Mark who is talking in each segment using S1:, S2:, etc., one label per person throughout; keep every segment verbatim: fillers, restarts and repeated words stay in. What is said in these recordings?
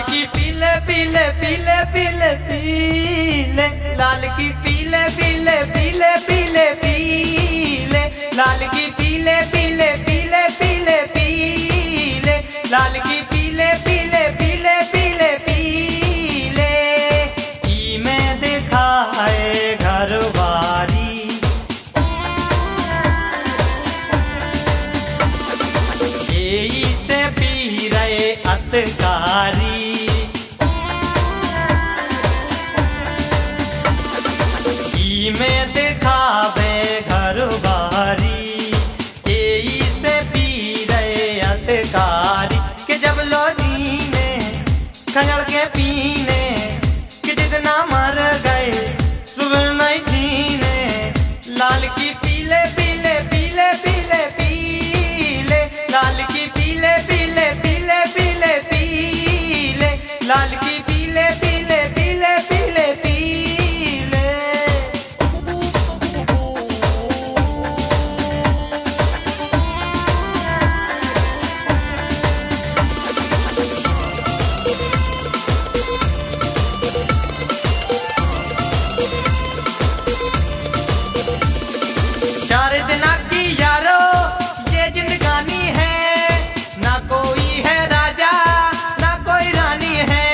S1: की पीले पीले पीले पीले पीले, लाल की पीले पीले पीले पीले पीले, लाल की पीले पीले पीले पीले पीले, लाल की पीले पीले पीले पीले पीले। ई में दिखाए घर बारी, यही से पी रहे अतकारी, में दिखावे घर बारी, यही से पी रहे अतकारी। कि जब लोधी ने खजड़ के पीने, कि जितना मर गए सुबह नहीं जीने, लाल की पीले पीले पीले पीले पीले, लाल की पीले पीले पीले पीले पीले, लाल की पीले पीले पीले पीले पीले। चार दिन की यारो ये जिंदगानी है, ना कोई है राजा ना कोई रानी है।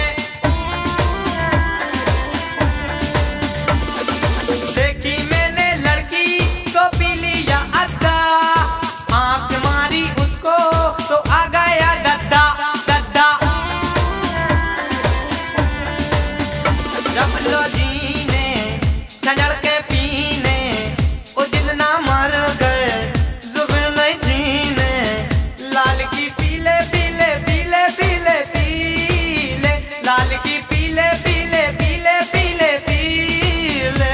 S1: देखी मैंने लड़की तो पी लिया अद्दा, आंख मारी उसको तो आ गया गद्दा गद्दा। जब लोधी ने खजड़ के पीने, मर गए जुबान नहीं जीने, लाल की पीले पीले पीले पीले पीले, लाल की पीले पीले पीले पीले पीले।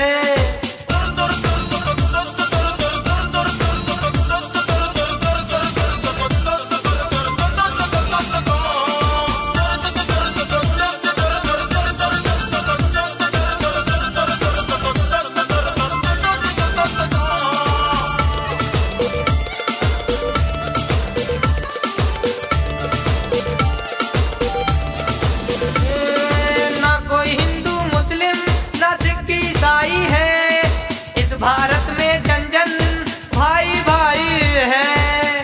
S1: भारत में जन जन भाई भाई है,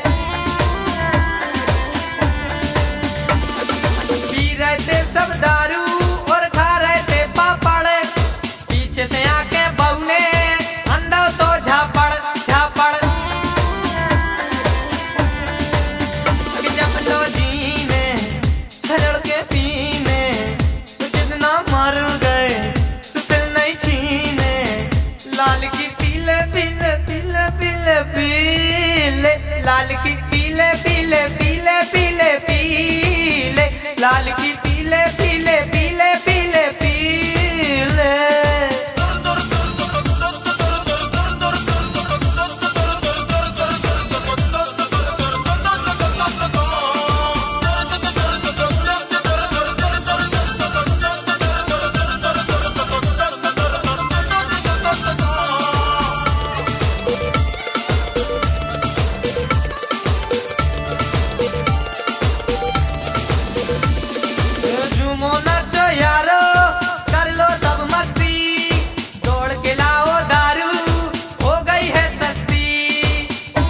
S1: पी रहे थे सब दारू और खा रहे थे पापड़, पीछे से आके बहू ने अंडा तो झापड़ झापड़। कि जब लोधी ने खजड़ के पीने, तो जितना मर गए सुतर नहीं छीने, लाल की पीले पीले पीले पीले पीले, लाल की पीले पीले पीले पीले पीले, लाल की पीले पीले पीले पीले पीले। झूमो नाचो यारो, कर लो सब मस्ती, दौड़ के लाओ दारू हो गई है सस्ती।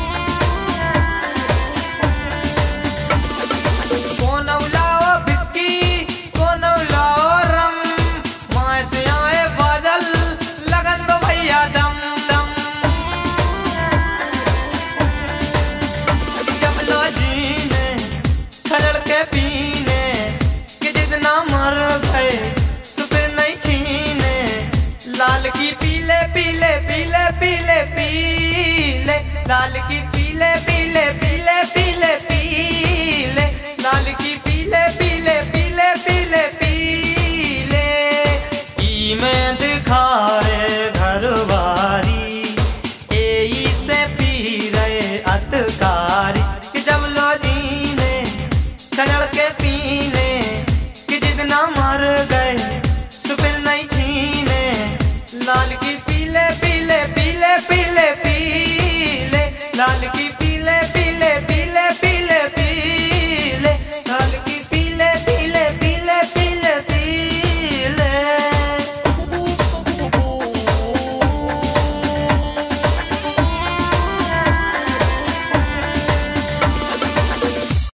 S1: कौन लाओ बिस्की कौन लाओ रम, माए से आए बादल लगन दो भैया दम दम। जब लोधी ने खजड़ के पीने, मर गए सुबह नहीं छीने, लाल की पीले पीले पीले पीले पीले, लाल की